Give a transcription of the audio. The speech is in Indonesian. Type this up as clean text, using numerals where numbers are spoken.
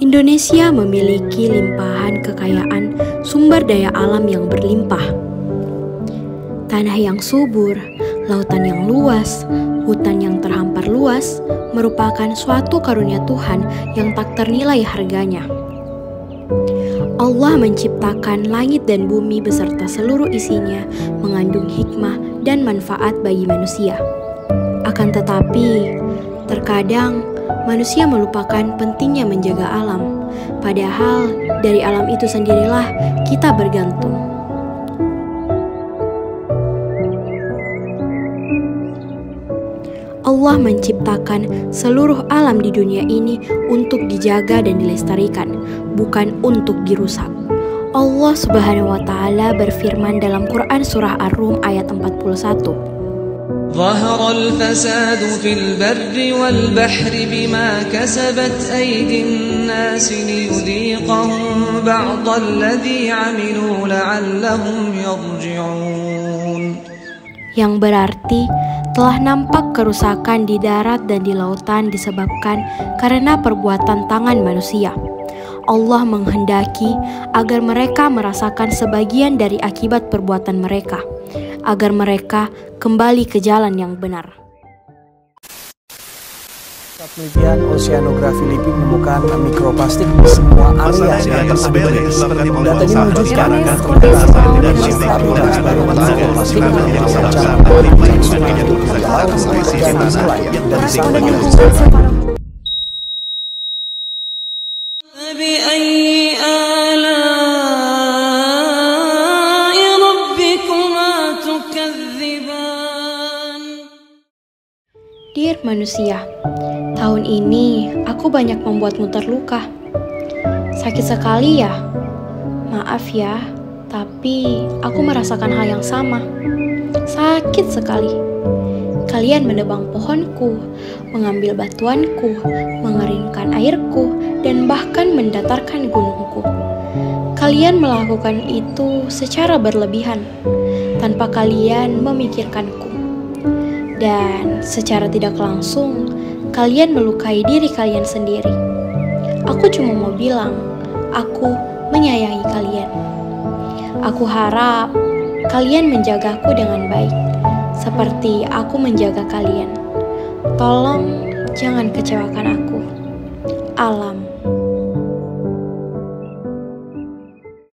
Indonesia memiliki limpahan kekayaan sumber daya alam yang berlimpah. Tanah yang subur, lautan yang luas, hutan yang terhampar luas merupakan suatu karunia Tuhan yang tak ternilai harganya. Allah menciptakan langit dan bumi beserta seluruh isinya mengandung hikmah dan manfaat bagi manusia. Akan tetapi, terkadang manusia melupakan pentingnya menjaga alam, padahal dari alam itu sendirilah kita bergantung. Allah menciptakan seluruh alam di dunia ini untuk dijaga dan dilestarikan, bukan untuk dirusak. Allah Subhanahu wa Ta'ala berfirman dalam Quran Surah Ar-Rum ayat 41. ظهر الفساد في البر والبحر بما كسبت أيدي الناس ليذيقهم بعض الذي عملوا لعلهم يرجعون. Yang berarti telah nampak kerusakan di darat dan di lautan disebabkan karena perbuatan tangan manusia. Allah menghendaki agar mereka merasakan sebagian dari akibat perbuatan mereka, agar mereka kembali ke jalan yang benar. Penelitian oceanografi LIPI menemukan mikroplastik di semua area yang tersebut. Data ini menunjukkan mikroplastik Dear manusia, tahun ini aku banyak membuatmu terluka. Sakit sekali ya? Maaf ya, tapi aku merasakan hal yang sama. Sakit sekali. Kalian menebang pohonku, mengambil batuanku, mengeringkan airku, dan bahkan mendatarkan gunungku. Kalian melakukan itu secara berlebihan, tanpa kalian memikirkanku. Dan secara tidak langsung, kalian melukai diri kalian sendiri. Aku cuma mau bilang, aku menyayangi kalian. Aku harap kalian menjagaku dengan baik, seperti aku menjaga kalian. Tolong jangan kecewakan aku. Alam.